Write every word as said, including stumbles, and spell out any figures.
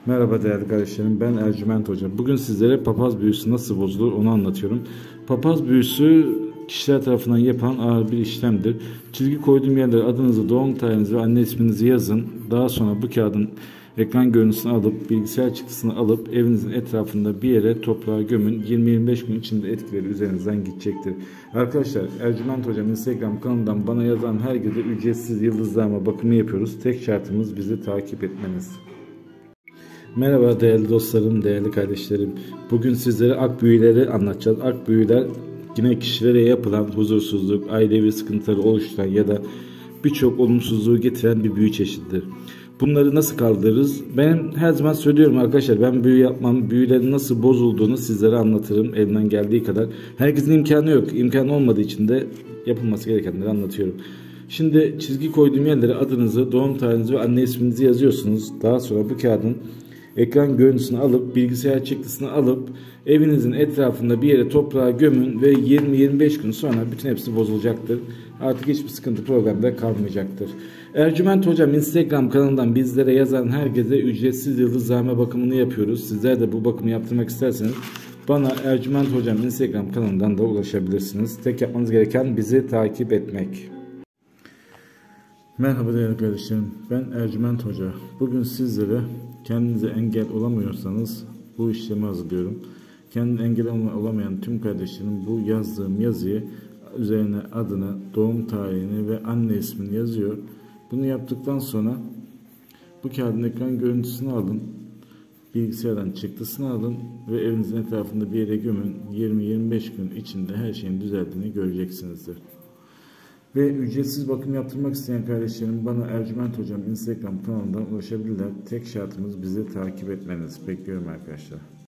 Merhaba değerli kardeşlerim, ben Ercüment Hoca. Bugün sizlere papaz büyüsü nasıl bozulur onu anlatıyorum. Papaz büyüsü kişiler tarafından yapılan ağır bir işlemdir. Çizgi koyduğum yerlere adınızı, doğum tarihinizi ve anne isminizi yazın. Daha sonra bu kağıdın ekran görüntüsünü alıp, bilgisayar çıktısını alıp evinizin etrafında bir yere toprağa gömün. yirmi yirmi beş gün içinde etkileri üzerinizden gidecektir. Arkadaşlar, Ercüment Hocam Instagram kanalından bana yazan herkese ücretsiz yıldızlama bakımı yapıyoruz. Tek şartımız bizi takip etmeniz. Merhaba değerli dostlarım, değerli kardeşlerim. Bugün sizlere ak büyüleri anlatacağız. Ak büyüler yine kişilere yapılan huzursuzluk, ailevi sıkıntıları oluşturan ya da birçok olumsuzluğu getiren bir büyü çeşididir. Bunları nasıl kaldırırız? Ben her zaman söylüyorum arkadaşlar, ben büyü yapmam, büyülerin nasıl bozulduğunu sizlere anlatırım elimden geldiği kadar. Herkesin imkanı yok, imkan olmadığı için de yapılması gerekenleri anlatıyorum. Şimdi çizgi koyduğum yerlere adınızı, doğum tarihinizi ve anne isminizi yazıyorsunuz. Daha sonra bu kağıdın ekran görüntüsünü alıp, bilgisayar çıktısını alıp evinizin etrafında bir yere toprağa gömün ve yirmi yirmi beş gün sonra bütün hepsi bozulacaktır. Artık hiçbir sıkıntı, problem de kalmayacaktır. Ercüment Hocam Instagram kanalından bizlere yazan herkese ücretsiz yıldızlama bakımını yapıyoruz. Sizler de bu bakımı yaptırmak isterseniz bana Ercüment Hocam Instagram kanalından da ulaşabilirsiniz. Tek yapmanız gereken bizi takip etmek. Merhaba değerli kardeşlerim, ben Ercüment Hoca. Bugün sizlere kendinize engel olamıyorsanız bu işlemi hazırlıyorum. Kendine engel olamayan tüm kardeşlerim bu yazdığım yazıyı üzerine adını, doğum tarihini ve anne ismini yazıyor. Bunu yaptıktan sonra bu kağıdın ekran görüntüsünü alın, bilgisayardan çıktısını alın ve evinizin etrafında bir yere gömün. yirmi yirmi beş gün içinde her şeyin düzeldiğini göreceksinizdir. Ve ücretsiz bakım yaptırmak isteyen kardeşlerim bana Ercüment Hocam Instagram kanalından ulaşabilirler. Tek şartımız bizi takip etmeniz. Bekliyorum arkadaşlar.